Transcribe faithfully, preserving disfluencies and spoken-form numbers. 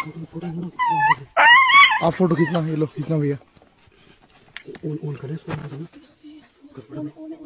आप फोटो खींचना, ये लो खींचना भैया। ऑन ऑन करें इसको।